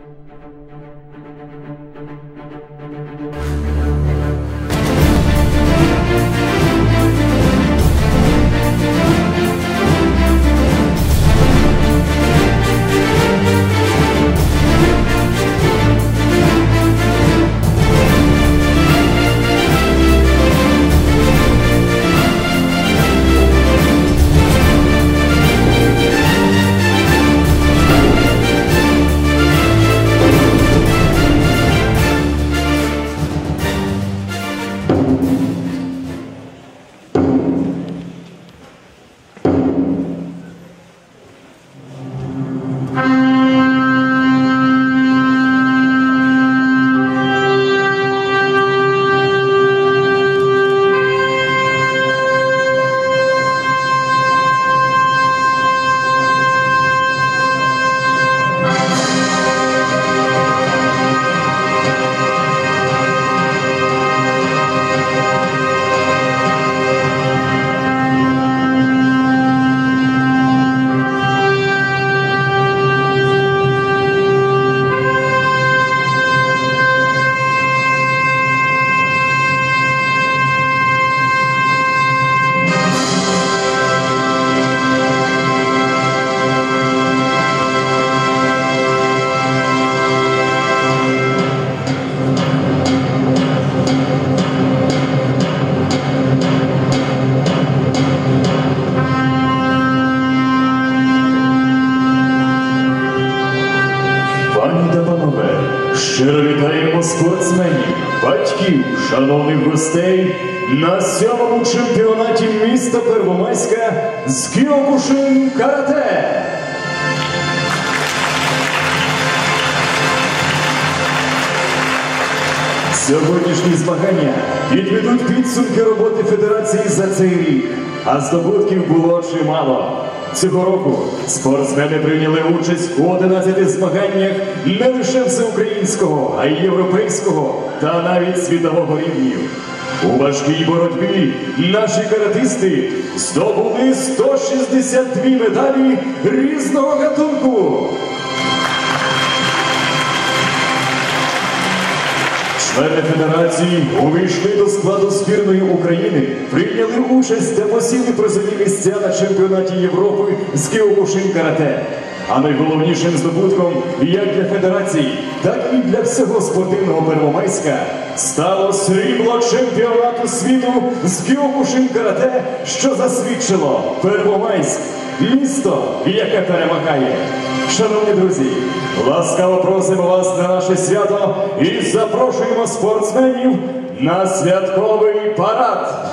Щиро вітаємо спортсменів, батьків, шановних гостей на 7-му чемпіонаті міста Первомайська з Кіокушин карате. Сьогоднішні змагання підведуть підсумки роботи Федерації за цей рік, а здобутків було чимало. Цього року спортсмени прийняли участь у 11 змаганнях не лише всеукраїнського, а й європейського та навіть світового рівнів. У важкій боротьбі наші каратисти здобули 162 медалі різного гатунку. Члени Федерації увійшли до складу збірної України, прийняли участь та посіли призові місця на чемпіонаті Європи з Кіокушин карате. А найголовнішим здобутком як для Федерації, так і для всього спортивного Первомайська стало срібло чемпіонату світу з Кіокушин карате, що засвідчило Первомайськ – місто, яке перемагає. Шановні друзі, ласкаво просимо вас на наше свято і запрошуємо спортсменів на святковий парад.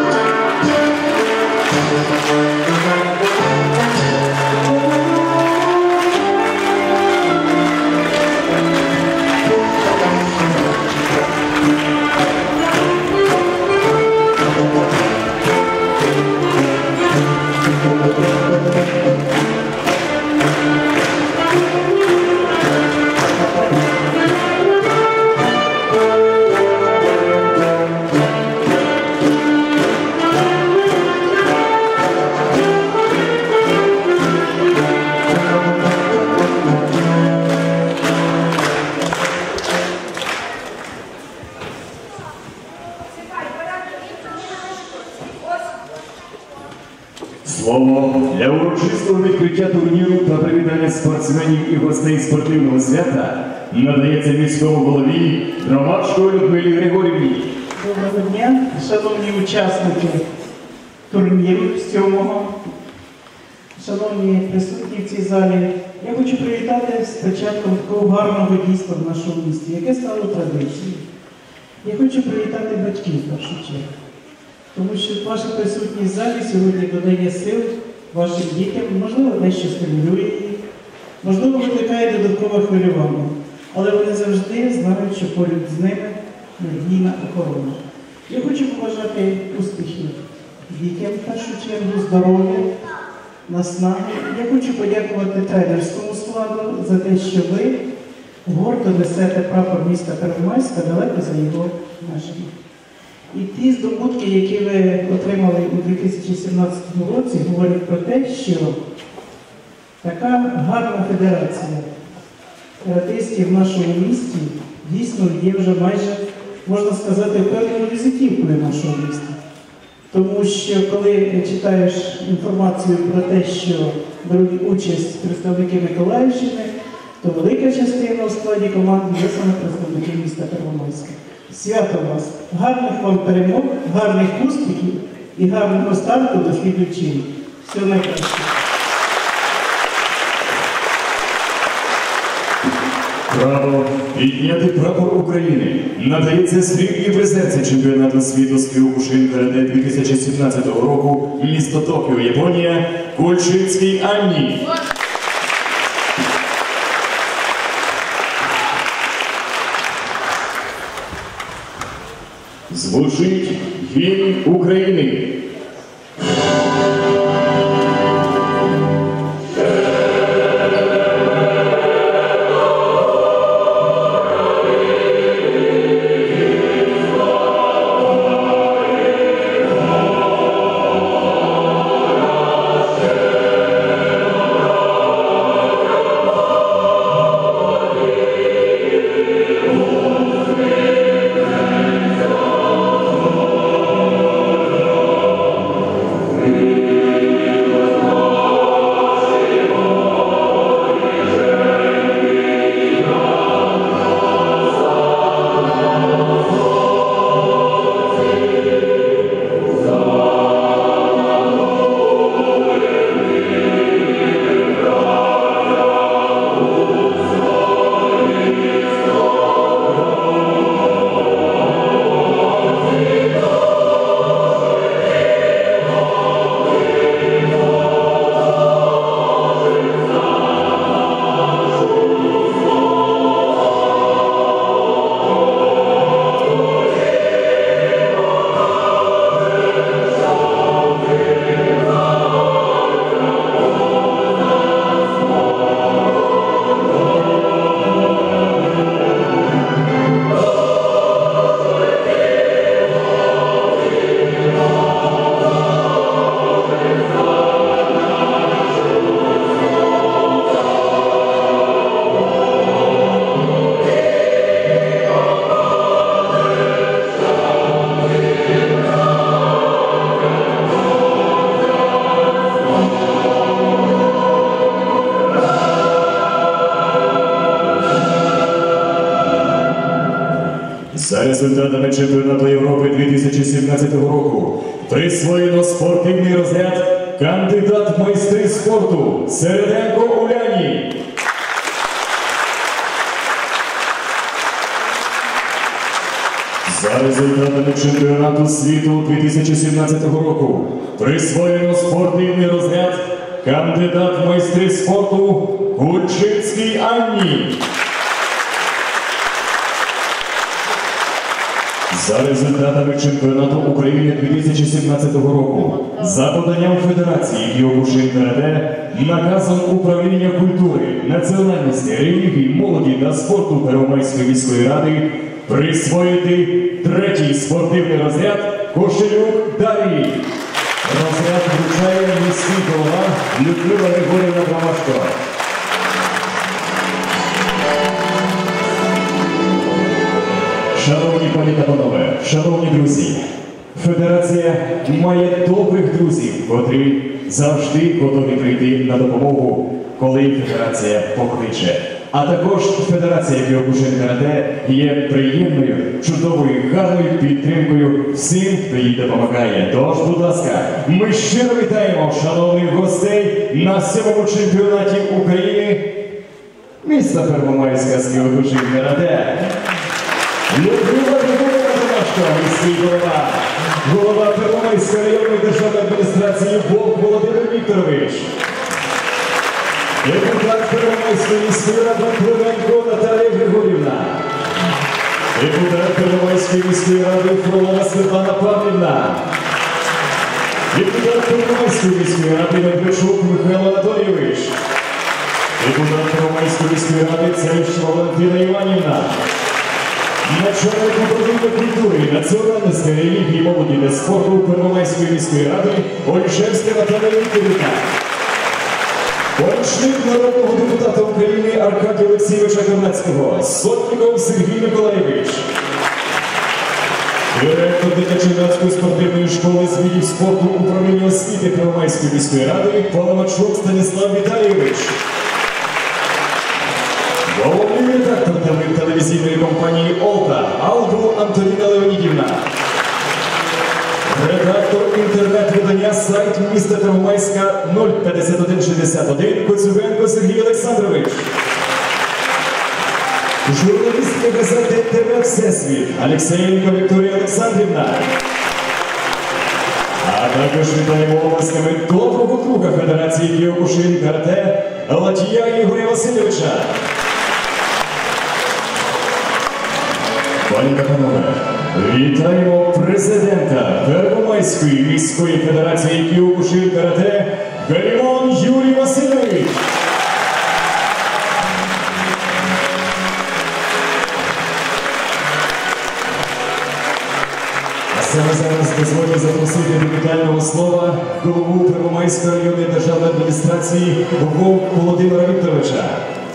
Слово для урочистого відкриття турніру та привітання спортсменів і гостей спортивного свята надається міському голові Ромашко Людмилі Григорівні. Доброго дня, шановні учасники турніру 7-го, шановні присутні в цій залі. Я хочу привітати з початком такого гарного дійства в нашому місті, яке стало традицією. Я хочу привітати батьків в першу чергу. Тому що ваша присутність в залі сьогодні додає сил вашим дітям, можливо, дещо стимулює їх, можливо, викликає додаткове хвилювання, але вони завжди знають, що поряд з ними надійна охорона. Я хочу побажати успіхів дітям в першу чергу, здоров'я, наснаги. Я хочу подякувати тренерському складу за те, що ви гордо несете прапор міста Первомайська далеко за його межами. І ті здобутки, які ви отримали у 2017 році, говорять про те, що така гарна федерація каратистів в нашому місті дійсно є вже майже, можна сказати, певною візитівкою нашого міста. Тому що коли читаєш інформацію про те, що беруть участь представники Миколаївщини, то велика частина у складі команди є саме представники міста Первомайська. Свято вас! Гарних вам перемог, гарних успіхів і гарного старту до слідуючого року. Всього найкращого! Право підняти прапор України надається срібній призерці чемпіонату світу з Кіокушин-карате 2017 року місто Токіо, Японія, Кульчицькій Анні. Звучить гімн України. За результатами чемпіонату Європи 2017 року присвоєно спортивний розряд кандидат в майстри спорту Середенко Уляні. За результатами чемпіонату світу 2017 року присвоєно спортивний розряд кандидат в майстри спорту Кульчицькій Анні. За результатами чемпіонату України 2017 року, за поданням Федерації Кіокушин-карате, наказом Управління культури, національності, релігії, молоді та спорту Первомайської міської ради присвоїти третій спортивний розряд Кошелюк Дар'ї. Розряд вручає міський голова Людмила Григорівна Брамашко. Шановні пані та панове, шановні друзі, Федерація має добрих друзів, котрі завжди готові прийти на допомогу, коли Федерація покличе. А також Федерація Кіокушин-карате є приємною, чудовою, гарною підтримкою всім, хто їй допомагає. Тож, будь ласка, ми щиро вітаємо шановних гостей на 7-му чемпіонаті України міста Первомайська з Кіокушин-карате. Людмила Григорівна Брамашко, міський голова, голова Первомайської районної державної адміністрації Вовк Володимир Вікторович, депутат Первомайської міської ради Клименко Наталія Григорівна, депутат Первомайської міської ради Фролова Світлана Павлівна, депутат Первомайської міської ради Медведчук Михайло Анатолійович, депутат Первомайської міської ради Царівщина Валентина Іванівна, начальник управління культури, національності, релігії, молоді та спорту Первомайської міської ради Ольшевська Наталія Вікторівна. Помічник народного депутата України Аркадія Олексійовича Корнацького, Сотніков Сергій Миколаєвич. Директор дитячо-юнацької спортивної школи з видів спорту управління освіти Первомайської міської ради Паламарчук Станіслав Віталійович. Головний редактор телевізійної компанії «Олта» Албу Антоніна Леонідівна. Редактор інтернет-видання сайт міста Первомайська 05161 Коцюбенко Сергій Олександрович. Журналістка газети ТВ «Всесвіт» Алексєєнко Вікторія Олександрівна. А також вітаємо обласками доброго друга Федерації Кіокушин карате Латія Ігоря Васильовича. Пані та панове, вітаємо президента Первомайської міської федерації Кіокушин карате Галімон Юрій Васильович. А саме зараз дозволю запросити до вітального слова голову Первомайської районної державної адміністрації Вовк Володимира Вікторовича.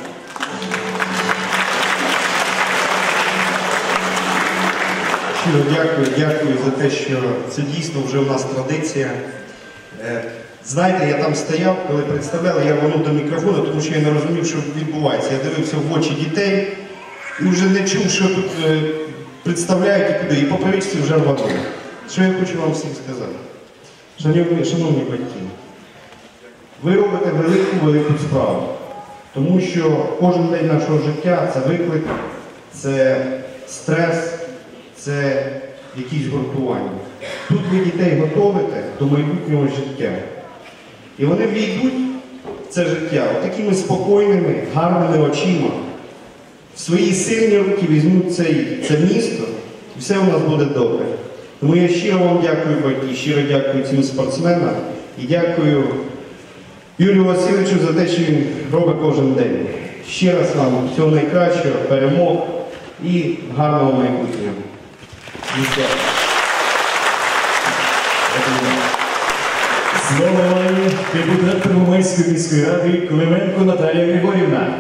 Дякую за те, що це дійсно вже у нас традиція. Знаєте, я там стояв, коли представляли, я рванув до мікрофону, тому що я не розумів, що відбувається. Я дивився в очі дітей і вже не чув, що тут представляють і куди. І по привичці вже рванув. Що я хочу вам всім сказати? Шановні батьки, ви робите велику справу, тому що кожен день нашого життя – це виклик, це стрес, це якісь гуртування. Тут ви дітей готовите до майбутнього життя. І вони війдуть в це життя такими спокійними, гарними очима. В свої сильні руки візьмуть це місто, і все у нас буде добре. Тому я щиро вам дякую, батьки, щиро дякую цим спортсменам і дякую Юрію Васильовичу за те, що він робить кожен день. Ще раз вам всього найкращого, перемог і гарного майбутнього. Слово має депутат Первомайської міської ради Клименко Наталія Григорівна.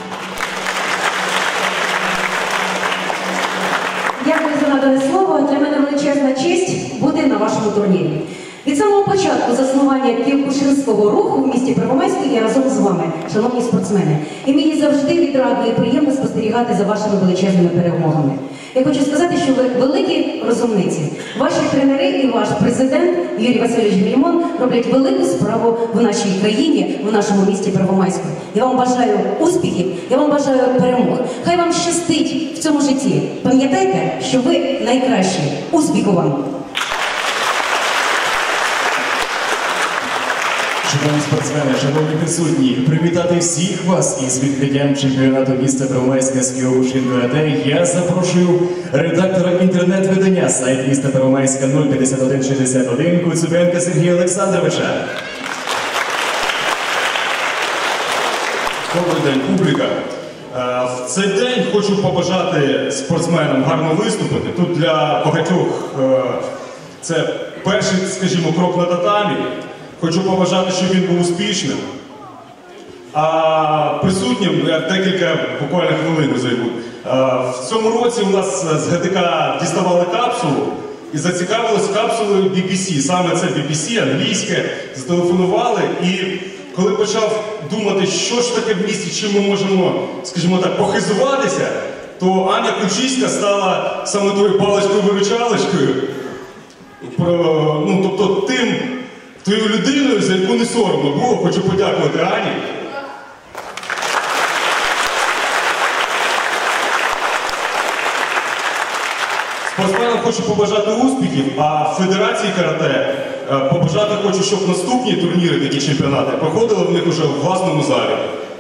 Дякую за надане слово. Для мене величезна честь бути на вашому турнірі. Від самого початку заснування кіокушинського руху в місті Первомайську я разом з вами, шановні спортсмени. І мені завжди відрадно і приємно спостерігати за вашими величезними перемогами. Я хочу сказати, що ви великі розумниці. Ваші тренери і ваш президент Юрій Васильович Галімон роблять велику справу в нашій країні, в нашому місті Первомайську. Я вам бажаю успіхів, я вам бажаю перемог. Хай вам щастить в цьому житті. Пам'ятайте, що ви найкращі. Успіху вам! Шановні спортсмени, шановні присутні, привітати всіх вас із відкриттям чемпіонату міста Первомайська з Кіокушин карате я запрошую редактора інтернет-видання сайт міста Первомайська 05161 Коцюбенка Сергія Олександровича. Добрий день, публіка. В цей день хочу побажати спортсменам гарно виступити. Тут для багатьох це перший, скажімо, крок на татамі. Хочу побажати, щоб він був успішним. А присутнім, я декілька буквально хвилин займу. В цьому році у нас з ГДК діставали капсулу і зацікавились капсулою BBC. Саме це BBC, англійське, зателефонували. І коли почав думати, що ж таке в місті, чим ми можемо, скажімо так, похизуватися, то Аня Ключиська стала саме тою паличкою-виручалочкою. Тобто тою людиною, за яку не соромно було, хочу подякувати Ані. Спортсменам хочу побажати успіхів, а Федерації карате побажати хочу, щоб наступні турніри, такі чемпіонати, проходили в них уже в власному залі.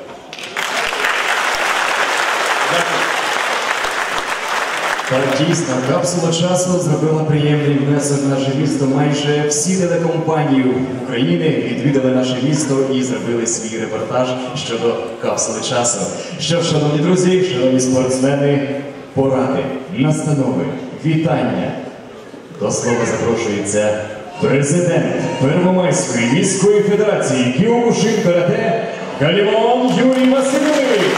Так, дійсно, капсула часу зробила приємний внесок в наше місто. Майже всі телекомпанії України відвідали наше місто і зробили свій репортаж щодо капсули часу. Що ж, шановні друзі, шановні спортсмени, поради, настанови, вітання. До слова запрошується президент Первомайської міської федерації Кіокушин карате Галімон Юрій Васильович.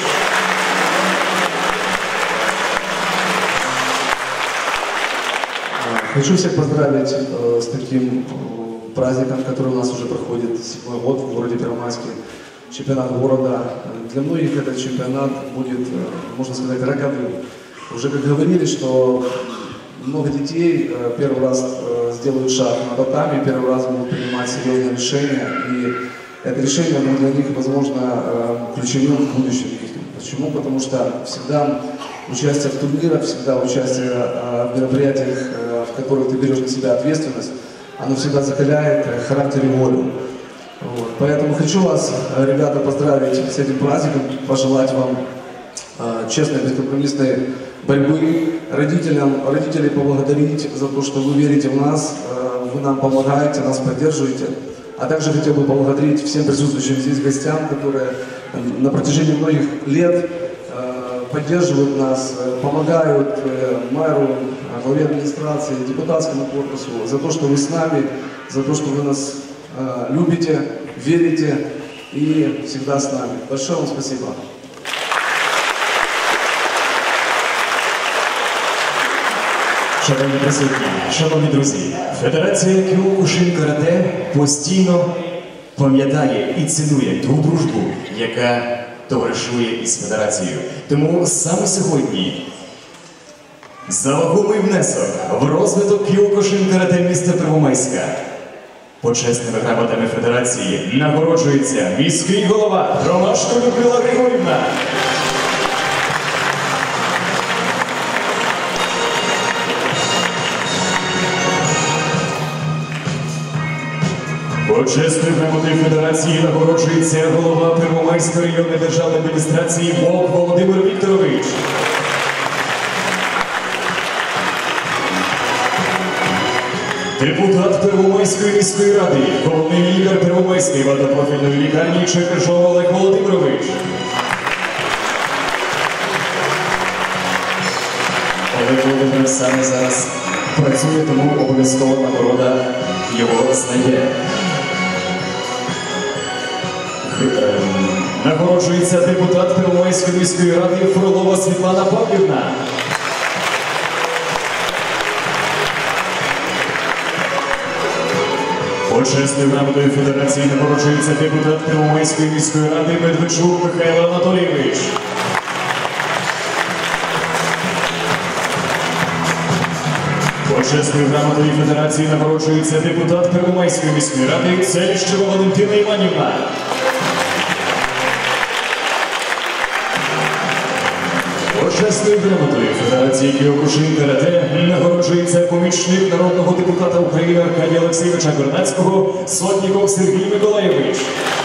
Хочу всех поздравить с таким праздником, который у нас уже проходит 7-й год в городе Первомайске. Чемпионат города. Для многих этот чемпионат будет, можно сказать, роковым. Уже как говорили, что много детей первый раз сделают шаг на татами, первый раз будут принимать серьезные решения. И это решение будет для них, возможно, ключевым в будущем. Почему? Потому что всегда участие в турнирах, всегда участие в мероприятиях, в которых ты берешь на себя ответственность, оно всегда закаляет характер и волю. Вот. Поэтому хочу вас, ребята, поздравить с этим праздником, пожелать вам честной, бескомпромиссной борьбы, родителей поблагодарить за то, что вы верите в нас, вы нам помогаете, нас поддерживаете. А также хотел бы поблагодарить всем присутствующим здесь гостям, которые на протяжении многих лет поддерживают нас, помогают мэру, главе администрации, депутатскому корпусу за то, что вы с нами, за то, что вы нас любите, верите и всегда с нами. Большое вам спасибо. Шановні присутні, шановні друзі, Федерація Кіокушин Карате постійно пам'ятає і цінує ту дружбу, яка товаришує із Федерацією. Тому саме сьогодні за вагомий внесок в розвиток Кіокушин Карате міста Первомайська почесними грамотами Федерації нагороджується міський голова Ромашко Людмила Григорівна. Почесною грамотою Федерації нагороджується голова Первомайської районної державної адміністрації Вовк Володимир Вікторович. Депутат Первомайської міської ради, головний лікар Первомайської багатопрофільної лікарні Черкашов Олег Володимирович. Олег Володимирович саме зараз працює, тому обов'язково нагорода його знає. Нагороджується депутат Первомайської міської ради Фролова Світлана Павлівна. Почесною грамотою Федерації нагороджується депутат Первомайської міської ради Медведчук Михайло Анатолійович. Почесною грамотою Федерації нагороджується депутат Первомайської міської ради Целіщева Валентина Іванівна. Почесною грамотою Федерації Кіокушин Карате нагороджується помічник народного депутата України Аркадія Олексійовича Корнацького Сотніков Сергій Миколаєвич.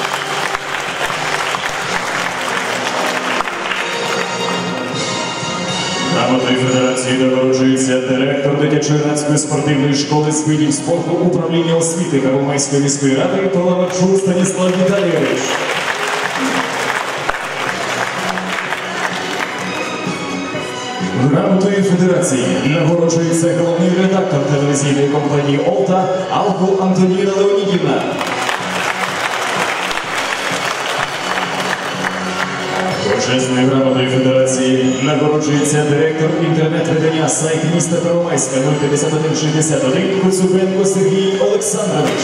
Грамотою Федерації нагороджується директор дитячо-юнацької спортивної школи з видів спорту управління освіти Первомайської міської ради Паламарчук Станіслав Віталійович. Грамотою Федерації нагороджується головний редактор телевізійної компанії «Олта» Алкул Антоніна Леонідівна. Почесною грамотою Федерації нагороджується директор інтернет-видання сайт міста Первомайська 05161 Коцюбенко Сергій Олександрович.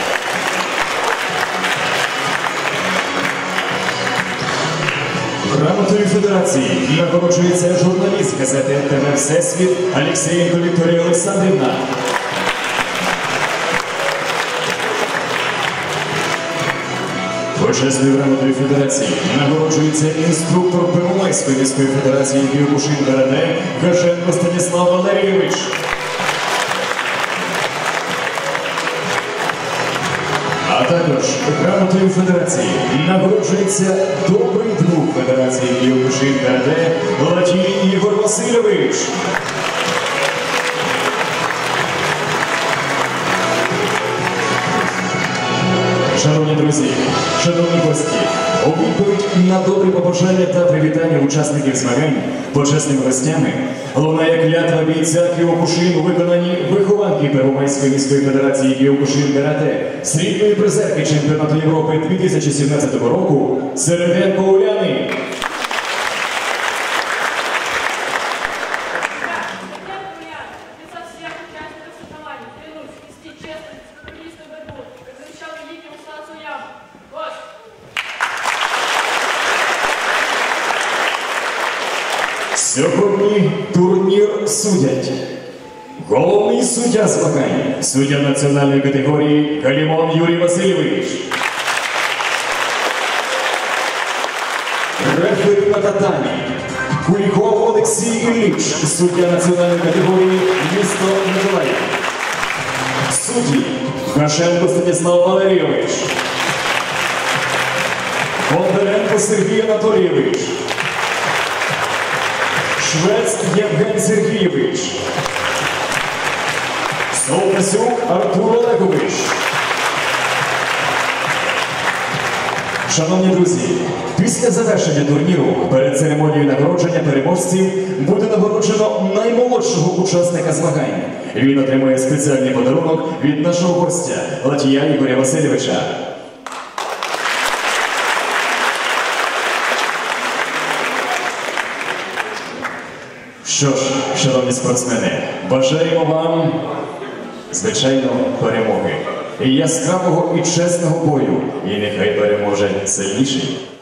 Грамотою Федерації нагороджується журналіст газети ТВ «Всесвіт» Алексєєнко Вікторія Олександрівна. Почесною грамотою Федерації нагороджується інструктор Первомайської міської федерації Кіокушин Карате Гашенко Станіслав Валерійович. А також грамотою Федерації нагороджується добрий друг Федерації Кіокушин Карате Латій Ігор Васильович. Шановні друзі, шановні гості, у відповідь на добрі побажання та привітання учасників змагань почесними гостями лунає клятва бійця Кіокушин у виконанні вихованки і Первомайської міської федерації Кіокушин карате, срібної призерки чемпіонату Європи 2017 року Середенко Уляни. Сьогодні турнір судять. Головний суддя змагань, суддя національної категорії Галімон Юрій Васильович. Рефері на татамі Куліков Олексій Ілліч, суддя національної категорії місто Миколаїв. Судді Гашенко Станіслав Валерійович. Бондаренко Сергій Анатолійович. Швець Євген Сергійович. Солтасюк Артур Олегович. Шановні друзі, після завершення турніру перед церемонією нагородження переможців буде нагороджено наймолодшого учасника змагань. Він отримує спеціальний подарунок від нашого гостя Латія Ігоря Васильовича. Що ж, шановні спортсмени, бажаємо вам, звичайно, перемоги, яскравого і чесного бою, і нехай переможе сильніший.